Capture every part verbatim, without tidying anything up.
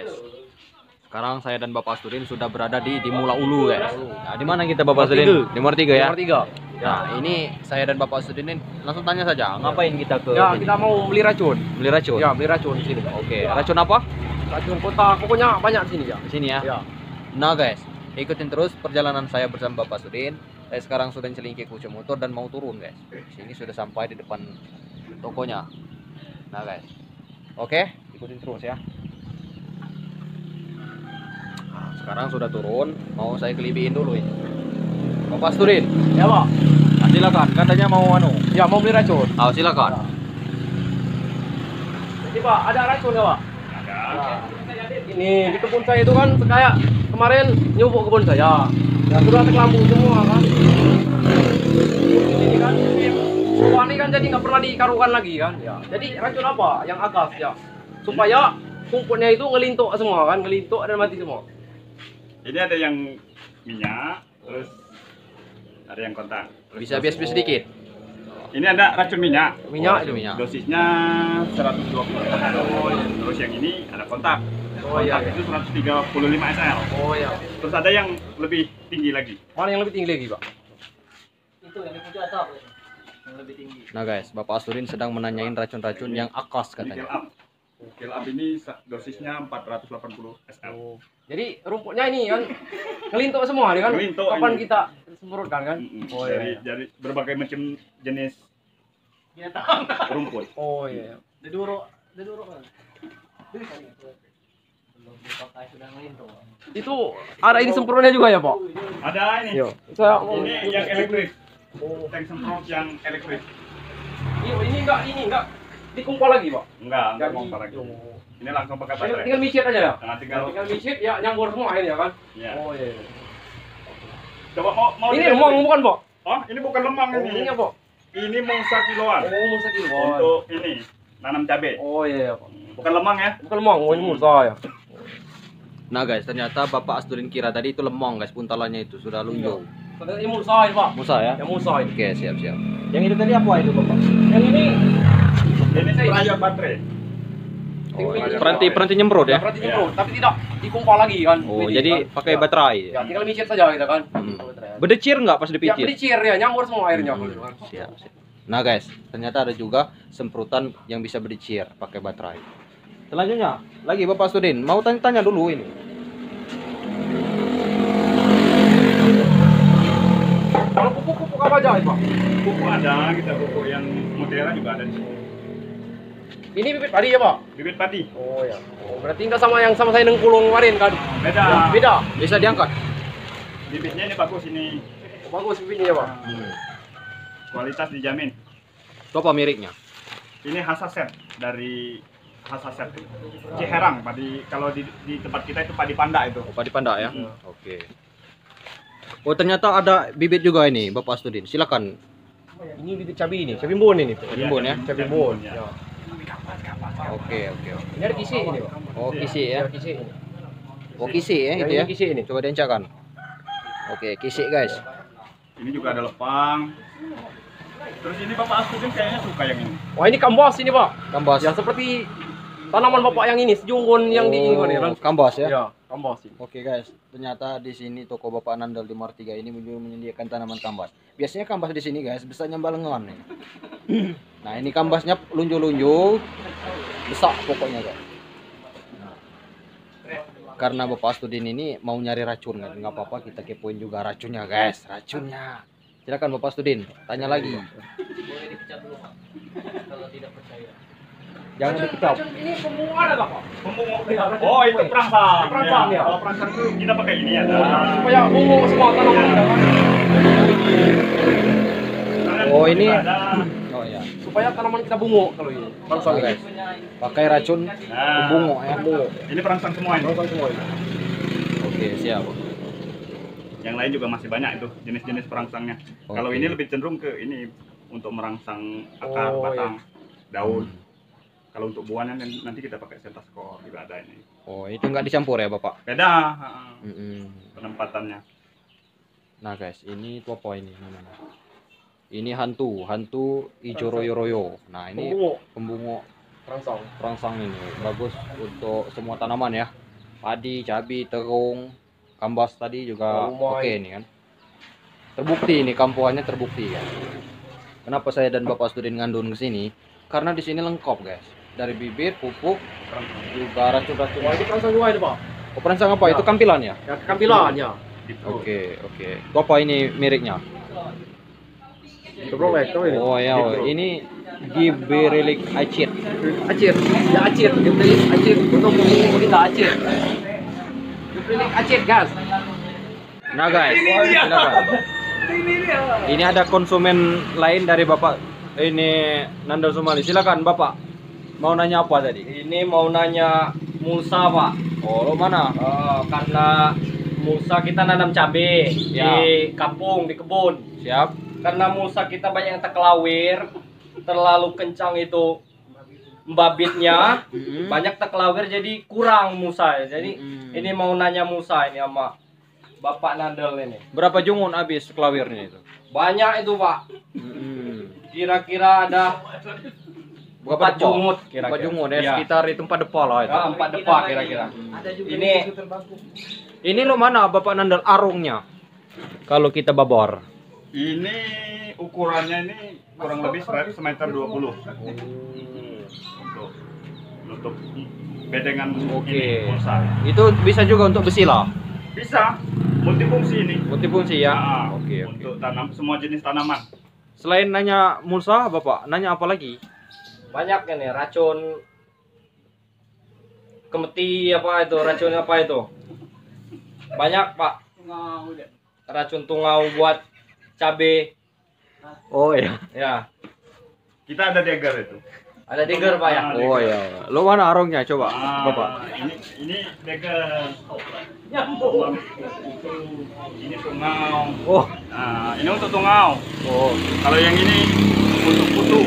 Sekarang saya dan Bapak Astudin sudah berada di di Mula Ulu guys. Nah, di mana kita Bapak Astudin? Di nomor tiga ya. Nomor tiga. Nah, ini saya dan Bapak Astudin ini langsung tanya saja, ngapain kita ke Ya, sini? kita mau beli racun. Beli racun. Ya, beli racun di sini. Oke, racun apa? Racun kota, pokoknya banyak di sini ya. Di sini ya. Ya. Nah guys, ikutin terus perjalanan saya bersama Bapak Astudin. Saya sekarang sudah selingkih kucing motor dan mau turun guys. Sini sudah sampai di depan tokonya. Nah guys, oke, ikutin terus ya. Nah, sekarang sudah turun, mau saya kelibiin dulu ini. Bapak Astudin, Ya, Pak. nah, silakan. Katanya mau anu. Ya, mau beli racun. Oh, silakan. Jadi, Pak, ada racun ya, Pak? Ada. Ini di kebun saya itu kan kayak kemarin nyubuk kebun saya. Ya, sudah terlambu semua kan. Ini kan semua ini kan jadi nggak pernah dikarukan lagi kan. Ya. Jadi racun apa yang agas ya? Supaya kumpulnya itu ngelintuk semua kan, ngelintuk dan mati semua. Ini ada yang minyak, terus ada yang kontak. Terus Bisa dosis- bias-bias sedikit. Ini ada racun minyak. Oh, Minyak itu. minyak. Dosisnya seratus dua puluh. Terus yang ini ada kontak. Oh, iya, Kontak iya. itu seratus tiga puluh lima ml. Oh ya. Terus ada yang lebih tinggi lagi. Mana yang lebih tinggi lagi, Pak? Itu yang di puncak atap yang lebih tinggi. Nah guys, Bapak Astudin sedang menanyain racun-racun yang akas Ini kill katanya. up. Kill up ini sa- dosisnya empat ratus delapan puluh ml. Oh. Jadi rumputnya ini kan ngelintuk semua nih kan. Ngelintuk Kapan ini. kita semprotkan kan? Mm-mm. Oh dari, iya. dari berbagai macam jenis Binatang. rumput. Oh iya. Deduro, deduro kan. Belum dipakai sudah ngelintung. Itu ada ini semprotnya juga ya, Pak? Ada ini. Yo. Saya mau Ini yang elektrik. Tank semprot yang elektrik. Ini ini enggak ini enggak dikumpul lagi, Pak. Enggak, enggak Jadi- mau lagi. Oh. Ini langsung pakai Tinggal, baterai. tinggal micet aja ya. Nah, tinggal Tinggal micet ya nyambur semua akhirnya kan. ya. Oh iya. iya. Coba mau mau Ini dilihat lemang dulu. bukan, Pak? Oh, ini bukan lemang Oh, ini. ini apa? Ini mangsa kiloan Oh, musa kilo. untuk ini nanam cabai. Oh iya, Pak. Bukan lemang ya. Bukan lemang, oh ini musa ya. Nah guys, ternyata Bapak Astudin kira tadi itu lemong guys, puntalannya itu sudah lunjau. Ternyata ini musa ini, Pak. Musa ya? Yang musa ini. Oke, siap-siap. Yang itu tadi apa itu Bapak? Yang ini Ini perayaan baterai. Oh, ini peranti peranti nyemprot ya? berarti nyemprot, tapi tidak dikumpul lagi kan. Oh, Ini, jadi kan? pakai Ya. baterai. Ya, tinggal micet saja kita kan. Hmm. Baterai. Berdecir nggak pas Ya, dipicit? bericir ya, nyambur semua airnya. Hmm, siap, siap. Nah guys, ternyata ada juga semprotan yang bisa berdecir pakai baterai. Selanjutnya, lagi Bapak Astudin, mau tanya-tanya dulu ini. Kalau pupuk-pupuk apa aja, Pak? Pupuk ada, kita pupuk yang modern juga ada di sini. Ini bibit padi ya, Pak? Bibit padi. Oh ya. Oh, berarti enggak sama yang sama saya nengkulung kemarin kan? Beda. Beda. Bisa diangkat? Bibitnya ini bagus ini. Oh, bagus bibitnya ya, Pak. Kualitas dijamin. Itu apa meriknya? Ini Hasaset dari Hasaset. Ciherang padi kalau di, di tempat kita itu padi panda itu. Oh, padi panda ya? Hmm. Oke. Oh, ternyata ada bibit juga ini Bapak Astudin. Silakan. Ini bibit cabai ini, cabai bon ini. Cabai bon ya? Cabai bon. Ya. Ya. Oke, oke, oke. Ini ada kisi ini, Pak. Oh, kisi ya? Ya, kisi ini. Oh, kisi ya Yang itu ini ya? kisi ini. Coba diencakan. Oke, kisi guys. Ini juga ada lepang. Terus ini Bapak Astudin kayaknya suka yang ini. Wah, ini kambas ini, Pak. Kambas. Ya seperti tanaman Bapak yang ini, sejunggun yang di ini kan. Oh, kambas ya? Ya, kambas ini. Oke guys, ternyata di sini toko Bapak Nandal di Mar tiga ini juga menyediakan tanaman kambas. Biasanya kambas di sini guys besarnya balengan nih. Nah ini kambasnya lunju-lunju, besar pokoknya guys. Nah, karena Bapak Astudin ini mau nyari racun kan, nggak apa-apa kita kepoin juga racunnya guys, racunnya. Silakan Bapak Astudin, tanya lagi. Boleh dipecat dulu, Pak. Kalau tidak percaya. Jangan dikecap. Ini semua ada, Pak. Pemungok. Oh, itu perangsang. Perangsang, ya. Kalau perangsang itu kita pakai ini ada. Supaya bunga semua tanaman kita kan. Oh ini, Ada. oh ya, Supaya tanaman kita bunga kalau ini. Perangsang Oke, guys. pakai racun Nah, bungo ya. Ini perangsang semua ini. Perangsang semua ini. Oke siap. Yang lain juga masih banyak itu jenis-jenis perangsangnya. Oke. Kalau ini lebih cenderung ke ini untuk merangsang akar, Oh, batang, daun. Hmm. Kalau untuk buahnya nan- nanti kita pakai sentaskor juga ada ini. Oh itu nggak dicampur ya Bapak? Beda ha, Mm-mm. penempatannya. Nah guys, ini itu apa ini namanya? Ini hantu, hantu ijo royo royo. Nah ini Bunga pembungo perangsang. perangsang ini bagus untuk semua tanaman ya. padi, cabai, terung, kambas tadi juga Oh, oke nih kan. Terbukti ini kampuannya terbukti kan. Kenapa saya dan Bapak Studin ngandun ke sini? Karena di sini lengkap guys. Dari bibit, pupuk, juga racun-racun. Wah, ini perangsang gua ini, Pak. Oh, perangsang apa? Ya. Itu kampilannya? Ya, tampilannya. Oke, oke. Itu apa ini meriknya? Coba baik, coba ini. Oh ya, ini Gibberellic acid. Acir, ya acir, Gibberellic acir. Untuk pupuk kita acir. Gibberellic acir, guys. Nah guys, silakan. Ini ada konsumen lain dari Bapak ini Nandal Sumali. Silakan Bapak. Mau nanya apa tadi? Ini mau nanya mulsa, Pak. Oh, lo mana? Eh, karena mulsa kita nanam cabai Ya. di kampung, di kebun. Siap. Karena mulsa kita banyak yang terkelawir, terlalu kencang itu membabitnya, Mm-mm. banyak terkelawir jadi kurang mulsa. Jadi Mm-mm. ini mau nanya mulsa ini sama Bapak Nandel ini. Berapa jungun habis kelawirnya itu? Banyak itu, Pak. Mm-mm. Kira-kira ada Berapa empat depa? jungut kira-kira. Empat jungun ya, Ya. sekitar itu empat depa lah itu. Ya, empat depak kira-kira. Ini Ini lo mana Bapak Nandal arungnya? Kalau kita babor. Ini ukurannya ini kurang lebih semeter dua puluh untuk untuk bedengan Oke. ini pulsa. Itu bisa juga untuk besi lah. Bisa multifungsi ini. Multifungsi ya. Ah, Oke, oke. untuk tanam semua jenis tanaman. Selain nanya mulsa, Bapak, nanya apa lagi? banyak ini racun kemeti apa itu racun apa itu banyak, Pak. Racun tungau buat cabe Oh iya. ya, Kita ada dagger itu. ada digger, Pak, ya. Oh iya. Lo mana arungnya coba, Ah, Bapak? Ini ini dagger. Nyambung. Ini tungau. Oh. Nah, ini untuk tungau. Oh. Kalau yang ini untuk putu.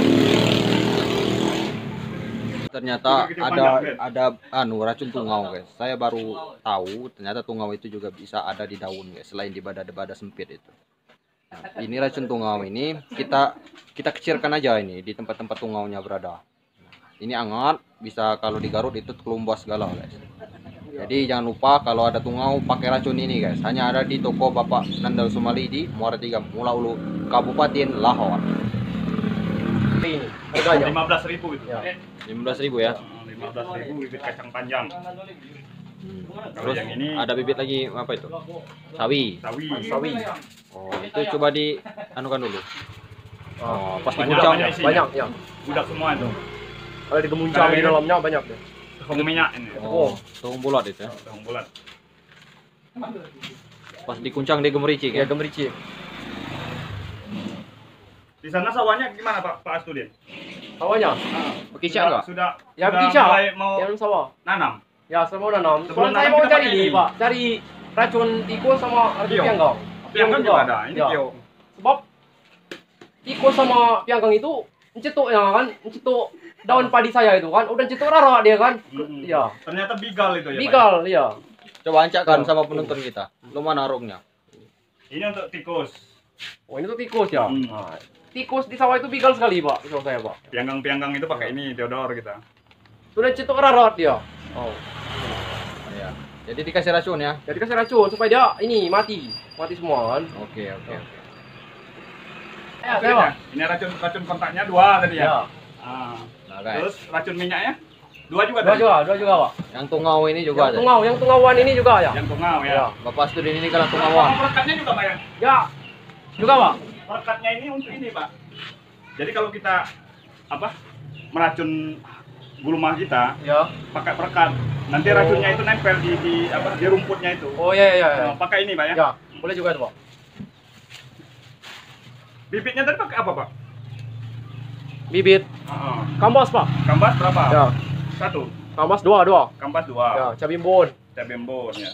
Ternyata Itu gede ada panjang, Ben. ada anu racun tungau, guys. Saya baru tahu ternyata tungau itu juga bisa ada di daun, guys, selain di bada-bada sempit itu. Nah, ini racun tungau ini kita kita kecilkan aja ini di tempat-tempat tungaunya berada. Ini hangat, bisa kalau digarut itu kelumbas segala, guys. Jadi jangan lupa kalau ada tungau pakai racun ini, guys. Hanya ada di toko Bapak Nandal Sumali di Muara Tiga, Mula Ulu, Kabupaten Lahore. Ini harganya lima belas ribu itu. Ya. lima belas ribu ya. lima belas ribu bibit kacang panjang. Terus yang ini- ada bibit lagi apa itu? Sawi. Sawi. sawi Oh, itu coba di anukan dulu. Oh, pas Banyak, diguncang. banyak isinya. Banyak ya. Budak semua itu. Kalau digemuncang di dalamnya banyak deh. Tepung minyak ini. Oh, tepung bulat itu ya. Tepung bulat. Pas dikuncang dia gemericik Ya ya. gemericik. Di sana sawahnya gimana Pak Pak Astudin? Sawahnya. Bekicak enggak? Sudah Ya sudah bisa. mulai mau Yang sawah. nanam. Ya semua nanam. Sebelum Sebelum saya nanam mau kita cari pakai nih, ini. Pak. Cari racun tikus sama racun Piong. pianggang. Pianggang juga ada. Ini Ya. kio. Sebab tikus sama pianggang itu mencetuk ya kan, mencetuk daun padi saya itu kan, udah cetuk rara dia kan. Mm-mm. Ya. Ternyata bigal itu ya. Pak? Bigal, ya. Coba ancakkan sama penonton kita. Lu mana arungnya? Ini untuk tikus. Oh ini tuh tikus ya. Hmm. Nah, tikus di sawah itu bigal sekali Pak, di sawah saya Pak. Pianggang-pianggang itu pakai ini Theodore kita. Sudah cetuk rara dia. Oh. Iya. Jadi dikasih racun ya. Jadi kasih racun supaya dia ini mati, mati semua kan. Oke, oke. Ya, saya Pak. Ini racun racun kontaknya dua tadi ya. Ya. Ah. Nah, guys. Terus racun minyaknya dua juga Dua tadi. juga, dua juga Pak. Yang tungau ini juga Yang ada. tungau, yang tungauan ini juga ya. Yang tungau ya. Ya. Bapak Studin ini kan Sama tungauan. perekatnya juga Pak ya. Ya. Juga Pak. Perekatnya ini untuk ini Pak. Jadi kalau kita apa meracun gulma kita Ya. pakai perekat, nanti Oh. racunnya itu nempel di, di apa di rumputnya itu. Oh iya iya iya. Nah, pakai ini Pak ya. Ya, boleh juga itu Pak. Bibitnya tadi pakai apa Pak? Bibit Ah, kambas Pak. Kambas berapa? Ya. Satu. Kambas dua, dua. Kambas dua. Ya, cabimbun. Cabembon ya.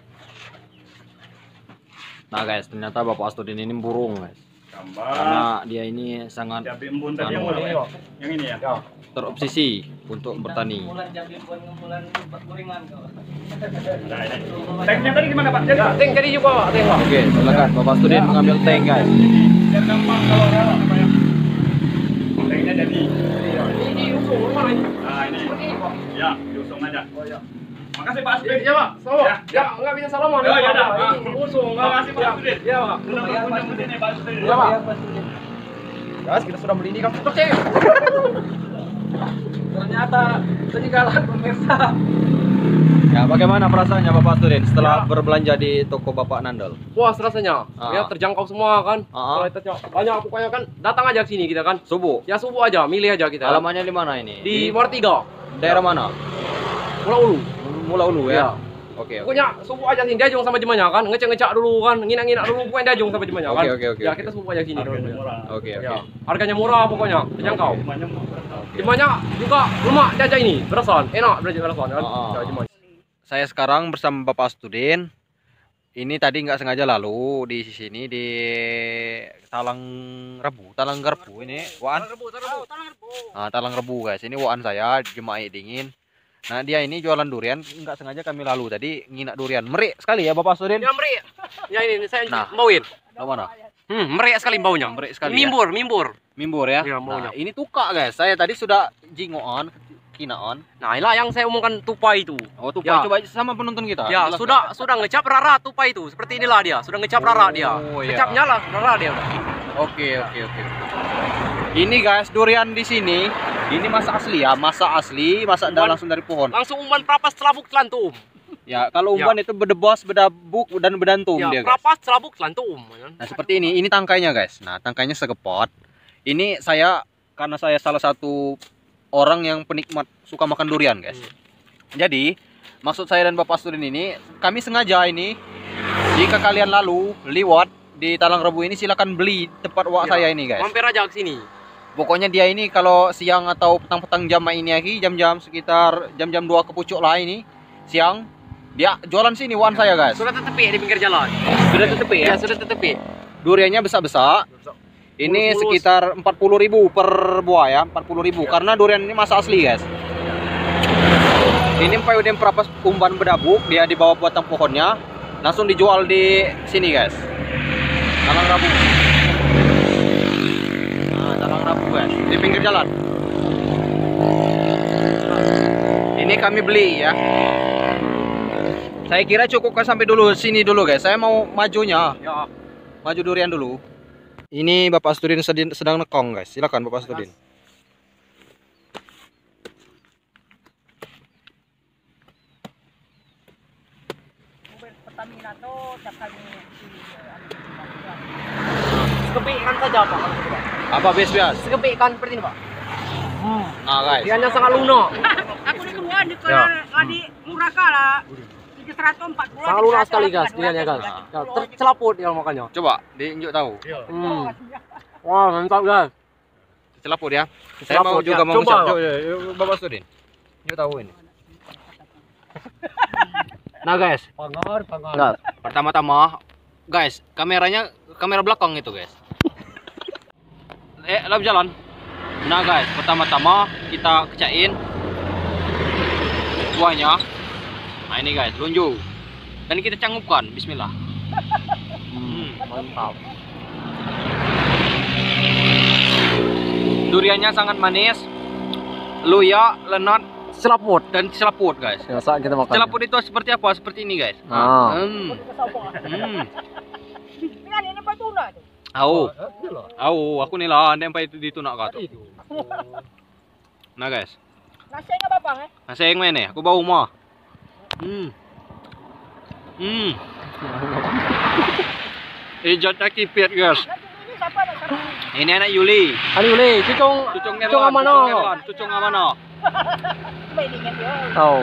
Nah, guys, ternyata Bapak Studin ini burung, guys. Kambas. Karena dia ini sangat Cabembon tadi yang Anu, mana ini, Pak? Pak. Yang ini ya. Ya. terobsesi untuk bertani. Bulan jam ribuan bulan gorengan kau. Nah, ini. Tanknya tadi gimana Pak? Jadi Ya, tank tadi juga Pak, tank Pak. Oke, silakan Bapak Studin mengambil tank, guys. biar gampang kalau rawat apa ya. Tanknya jadi. Ini usung mana ini? Nah ini. Seperti ini Pak. Ya, diusung aja. Oh ya. Makanya Makasih Pak Asdin. Ya Pak, selamat. Ya. Ya, nggak bisa salaman. Ya, ya, dah. Ini musuh. Makasih Pak Asdin. Ya Pak. Mudah-mudahan ya Pak Asdin. Ya Pak. Guys, kita sudah beli ini kan tutup cek. Ternyata peninggalan pemirsa. Ya, bagaimana perasaannya Bapak Astudin setelah Ya. berbelanja di toko Bapak Nandal? Puas rasanya. Ah. Ya terjangkau semua kan. Ah. Kualitasnya banyak pokoknya kan. Datang aja ke sini kita kan. Subuh. Ya subuh aja, milih aja kita. Alamannya di mana ini? Di Martiga, daerah mana? Pulau Ulu. Mula Ulu Ya. ya. Oke, oke. Pokoknya subuh aja sini diajung sama jemanya kan. Ngecek-ngecek dulu kan, nginak-nginak dulu pokoknya diajung sama jemanya kan. Oke, oke, oke, Ya oke. kita subuh aja sini Harganya dulu. murah. Oke, oke. Ya. Harganya murah pokoknya, terjangkau. Semuanya murah. Jemanya juga lemak diaja ini, berasan, enak belajar berasan kan. Ah. Ya, jemanya. Saya sekarang bersama Bapak Astudin. Ini tadi nggak sengaja lalu di sini di Talang Rebu, Talang Garpu ini, Waan. Nah, Talang Rebu guys. Ini Waan saya Jemaah Dingin. Nah, dia ini jualan durian, nggak sengaja kami lalu tadi nginak durian. Merik sekali ya Bapak Astudin. Ya meri. Ya ini, ini saya Nah. bauin. Lo mana? Hmm, meri sekali baunya. Meri sekali ya? Mimbur, mimbur. Mimbur ya. Iya, maunya. Nah, ini tuka guys. Saya tadi sudah jingoan, kinaan. Nah, inilah yang saya omongkan tupai itu. Oh, tuka Ya. coba sama penonton kita. Ya, Jelaskan. sudah sudah ngecap rara tupai itu. Seperti inilah dia, sudah ngecap rara dia. Oh, iya. Ngecapnya lah rara dia. Oke, oke, oke. Ini guys, durian di sini, ini masa asli ya, masa asli, masa Umpan. langsung dari pohon. Langsung umpan perapas celabuk celantum. Ya, kalau umpan itu berdebas, berdabuk, dan berdantum Ya, dia guys. perapas celabuk celantum. Nah, seperti ini, ini tangkainya guys. Nah, tangkainya segepot. Ini saya, karena saya salah satu orang yang penikmat suka makan durian guys. Jadi, maksud saya dan Bapak Astudin ini, kami sengaja ini, jika kalian lalu, liwat di Talang Rebu ini, silakan beli tempat wak Ya, saya ini guys. Mampir aja ke sini. Pokoknya dia ini kalau siang atau petang-petang jam ini lagi, jam-jam sekitar jam-jam dua ke pucuk lah ini, siang, dia jualan sini wan saya guys. Sudah tetepi di pinggir jalan. Sudah tetepi ya? Ya, sudah tetepi. Duriannya besar-besar. Ini Mulus-mulus. sekitar empat puluh ribu per buah ya, empat puluh ribu. Karena durian ini masa asli guys. Ini payudem perapas umban berdabuk, dia di bawah batang pohonnya, langsung dijual di sini guys. Talang Rabu. Nah, Talang Rabu guys, di pinggir jalan. Ini kami beli ya. Saya kira cukup sampai dulu sini dulu guys. Saya mau majunya. Ya. Maju durian dulu. Ini Bapak Astudin sedang, sedang nekong guys. Silakan Bapak Astudin. Pertamina tuh tiap kali Sekepikan saja, Pak. Apa bias-bias? Sekepikan seperti ini, Pak. Nah guys. Ikannya sangat lunak. aku di keluar di Ya. kali murah kalah tiga ratus empat puluh Sangat lunak sekali, guys. Ikannya, guys. Ya, tercelaput dia makanya. Coba diinjuk tahu. Hmm. Wah, mantap, guys. Celaput ya. Saya mau Celaput, juga ya. mau Coba, ngecap. Pak. Coba, coba, Bapak Astudin. Injuk tahu ini. Nah, guys. Pangar, pangar. Enggak. Pertama-tama guys, kameranya kamera belakang itu guys. Eh, lap jalan. Nah guys, pertama-tama kita kecain buahnya. Nah ini guys, lunju. Dan kita canggupkan, bismillah. Hmm. Mantap. Duriannya sangat manis, luya, lenat, Selaput. dan selaput guys. Ya, saat kita makan. Selaput itu seperti apa? Seperti ini guys. Ah. Hmm. Hmm. Ini ini patuna tuh. Au. Au, aku nih lah, sampai itu ditunak kata. Nah guys, Nasi enggak apa eh? nasi yang mana? Aku bau mah. Hmm. Hmm. Ijatnya kipit guys. Nasi ini siapa nak siapa? Ini anak Yuli. Ani boleh, cucung. Cucung Cucung Nerlan. amano. Cucung Nerlan. Cucung amano. Baik dengan dia. Tahu.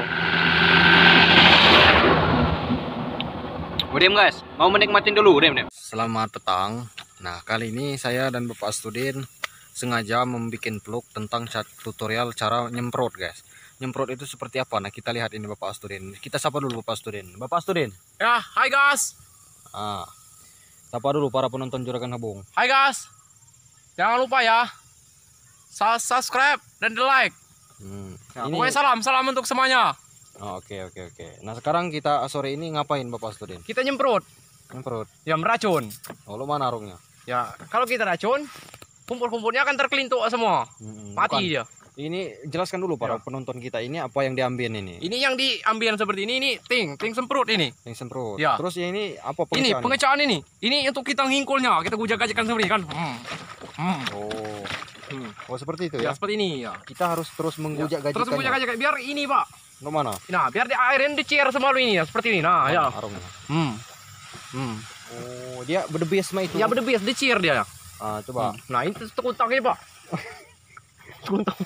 Udah guys, mau menikmatin dulu, udah udah. Selamat petang. Nah kali ini saya dan Bapak Astudin sengaja membuat vlog tentang cat tutorial cara nyemprot guys. Nyemprot itu seperti apa? Nah kita lihat ini Bapak Astudin. Kita sapa dulu Bapak Astudin. Bapak Astudin. Ya, hai guys. Ah, sapa dulu para penonton Juragan Habung. Hai guys. Jangan lupa ya. Sa- subscribe dan di like. Hmm. Ya, Ini- pokoknya salam, salam untuk semuanya. Oh, oke oke oke. Nah sekarang kita sore ini ngapain Bapak Astudin? Kita nyemprot, Nyemprot. ya meracun. Oh lu mana arungnya? Ya, kalau kita racun, kumpul-kumpulnya akan terkelintuk semua. Hmm, Mati bukan, dia. Ini jelaskan dulu para Ya. penonton kita ini apa yang diambil ini. Ini yang diambil seperti ini, ini ting, ting semprot ini. Yang semprot. Ya. Terus yang ini apa Ini pengecaan? pengecaan ini. Ini untuk kita ngingkulnya, kita gujak-gajikan seperti ini kan. Hmm. Hmm. Oh. Hmm. Oh seperti itu Ya, ya. seperti ini ya. Kita harus terus menggujak gajikan. Terus gujak-gajikan biar ini, Pak. Ke mana? Nah, biar di airin dicir semua ini ya, seperti ini. Nah, ya. Aromnya. Hmm. Hmm. Oh, dia berdebes mah itu. Ya berdebias dicir dia. Ah, coba. Hmm. Nah, ini tekutak ini, Pak. Tekutak.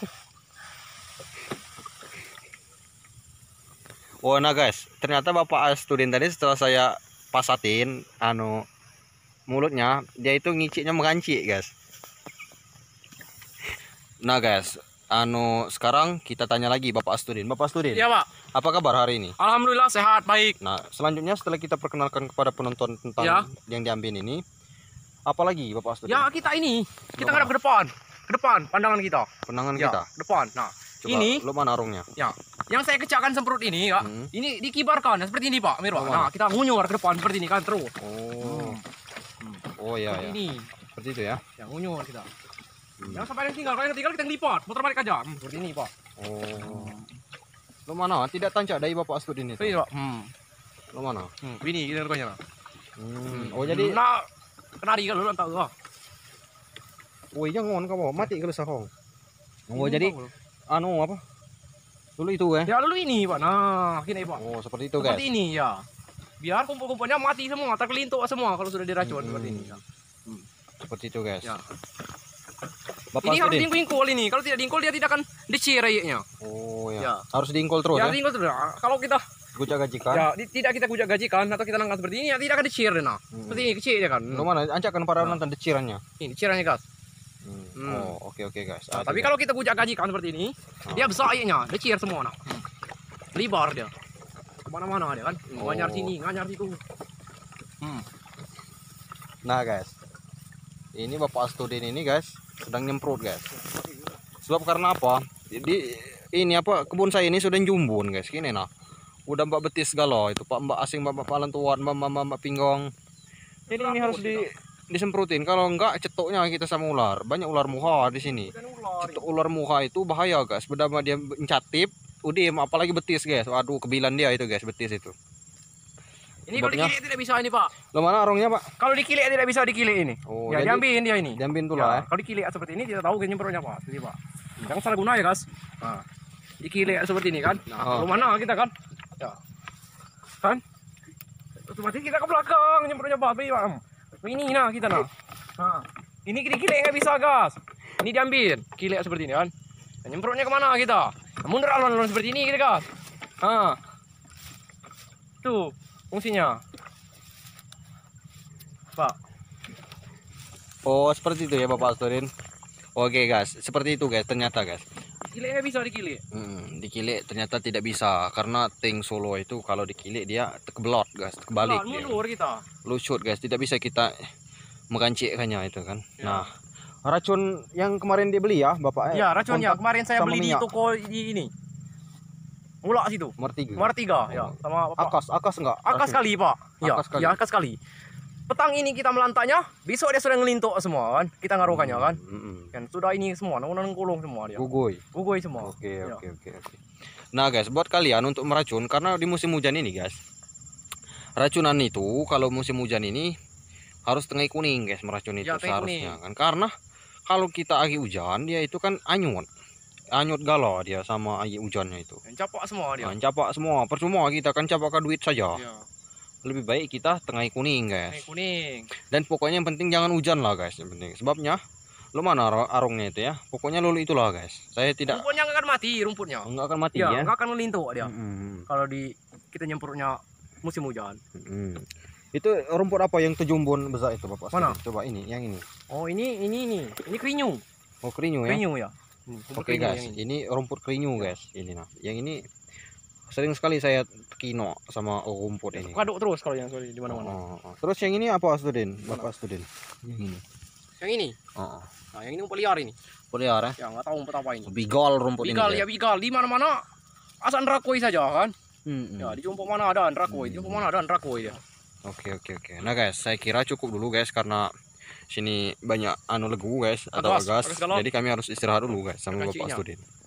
Oh, nah guys, ternyata Bapak student tadi setelah saya pasatin anu mulutnya, dia itu ngiciknya mengancik, guys. Nah, guys, anu sekarang kita tanya lagi Bapak student. Bapak student, Ya, Pak. apa kabar hari ini? Alhamdulillah sehat, baik. Nah, selanjutnya setelah kita perkenalkan kepada penonton tentang Ya. yang diambil ini, apa lagi Bapak student? Ya, kita ini, kita ngadap ke depan. Ke depan pandangan kita. Penangan Ya, kita. depan. Nah, Coba, ini lu mana arungnya? ya, yang saya kecakkan semprot ini, ya. Hmm. Ini dikibarkan seperti ini, Pak. Mir, Pak. Oh, Nah, kita ngunyur ke depan seperti ini kan terus. Oh. Oh ya, Seperti ya. ini. Seperti itu ya. Ya, ngunyur kita. Hmm. Jangan sampai ada yang tinggal. Kalau yang tinggal kita yang lipat, muter balik aja. Hmm, seperti ini, Pak. Oh. Lu mana? Tidak tancap dari Bapak student itu. Seperti ini, Pak. Hmm. Lu mana? Hmm, ini kita rupanya. Hmm. Oh, jadi nah, kenari kalau lu tahu, ah. woi jangan kamu mati kalau sahong. Oh, Ini, jadi Pak. anu apa? Dulu itu eh. Ya lalu ini, Pak. Nah, gini, Pak. Oh, seperti itu, guys. Seperti ini ya. Biar kumpul-kumpulnya mati semua, terkelintuk semua kalau sudah diracun Hmm. seperti ini. Ya. Seperti itu, guys. Ya. Bapak Ini harus student. diingkul ini. Kalau tidak diingkul dia tidak akan dicir rayeknya. Oh, ya. Ya. Harus diingkol terus Ya, ya. diingkul terus. Nah, kalau kita Gujak gajikan. ya di- tidak kita gujak gajikan atau kita nangkat seperti ini ya tidak akan dicir nah. Hmm. Seperti ini kecil ya kan. Lu mana? Ancakan para Ya. nonton decirannya. Ini cirannya, guys. Hmm. Hmm. Oh, oke oke, guys. Nah, Ah, tapi itu, kalau kita gujak gajikan seperti ini, Ah. dia besar ayaknya, dicir semua nah. Hmm. Libar dia. Kemana-mana dia kan. Oh. Nganyar sini, nganyar situ. Hmm. Nah, guys. Ini Bapak student ini, guys, sedang nyemprot, guys. Sebab karena apa? Di ini apa kebun saya ini sudah jumbun, guys. Gini nah. Udah mbak betis galau itu Pak Mbak asing Mbak Palan tuan Mbak Mbak Mbak Pinggong. Jadi ini harus di disemprotin. Kalau enggak cetoknya kita sama ular. Banyak ular muha di sini. Cetok ular muha itu bahaya, guys. Berdama dia mencatip, udah apalagi betis, guys. Waduh, kebilan dia itu, guys, betis itu. Ini kalau Sebabnya- dikilik tidak bisa ini, Pak. Lo mana arungnya, Pak? Kalau dikilik tidak bisa dikilik ini. Oh, ya, jadi- diambil dia ini. Diambil tuh Ya, lah, ya. kalau dikilik seperti ini tidak tahu nyemprotnya Pak. Seperti Pak. Jangan salah guna ya, guys. Nah, dikilik seperti ini kan. Nah, Oh. kalau mana kita kan? Ya. Kan? Otomatis kita ke belakang nyemprotnya Pak. Seperti Pak. Ini nah kita nah. Nah, ini dikilik nggak bisa, guys. Ini diambil, kilik seperti ini kan. Nah, nyemprotnya kemana kita? Nah, mundur alon-alon seperti ini kita, guys. Nah. Tuh fungsinya. Pak. Oh, seperti itu ya Bapak student. Oke, guys. Seperti itu, guys. Ternyata, guys. Kilik nggak bisa dikilik. Hmm, dikilik ternyata tidak bisa karena ting Solo itu kalau dikilik dia keblot, guys, kebalik Nah, dia. mundur kita. Lucut, guys, tidak bisa kita mengancikkannya itu kan. Ya. Nah, racun yang kemarin dibeli ya, Bapak? Ya, racunnya kontak kemarin saya sama beli di minyak. toko di ini. Mulak situ. Martiga. Martiga, ya, sama Bapak. Akas, akas enggak? Akas sekali, Pak. Ya, Akas sekali. ya, akas sekali. Petang ini kita melantaknya, besok dia sudah ngelintuk semua kan. Kita ngaruhkannya kan. Mm-mm. Kan sudah ini semua, nang kulung semua dia. Gugoy. Gugoy semua. Oke, Ya. oke, oke, oke. Nah, guys, buat kalian untuk meracun karena di musim hujan ini, guys. Racunan itu kalau musim hujan ini harus tengah kuning, guys, meracun itu Ya, tengah seharusnya kan. Karena kalau kita agi hujan, dia itu kan anyut. Anyut galau dia sama agi hujannya itu. Dan capak semua dia. Nah, capak semua, percuma kita kan capak duit saja. Ya. Lebih baik kita tengah kuning, Ini guys. kuning. Dan pokoknya yang penting jangan hujan lah, guys, yang penting. Sebabnya lu mana ar- arungnya itu ya? Pokoknya lulu itulah, guys. Saya tidak Rumputnya nggak akan mati, rumputnya. enggak akan mati Ya, ya. nggak akan ngelintuk dia. Mm-mm. Kalau di kita nyemprotnya musim hujan. Mm. Itu rumput apa yang tujumbun besar itu, Bapak? Mana? Coba ini, yang ini. Oh, ini ini ini. Ini kerinyu. Oh, kerinyu ya. Kerinyu ya. Hmm, rumput Oke, kerinyu guys, yang ini. ini rumput kerinyu, guys. Ini nah. Yang ini sering sekali saya kino sama rumput ini. Kaduk terus kalau yang sorry di mana-mana. Oh, oh. Terus yang ini apa, student? Bapak student. Yang ini. Yang ini. Oh, oh. Nah, yang ini rumput liar ini. Pelihara. Ya, nggak tahu rumput apa ini. Bigal rumput Bigal ini. ya bigal di mana-mana. Asal drakoi saja kan. Hmm, Ya, di jumpa mana ada drakoi, di jumpa mana ada drakoi ya. Oke, oke, oke. Nah, guys, saya kira cukup dulu, guys, karena sini banyak anu legu, guys, atau Agas, gas. agas galon. Jadi kami harus istirahat dulu, guys, sama Kacinya. Bapak student.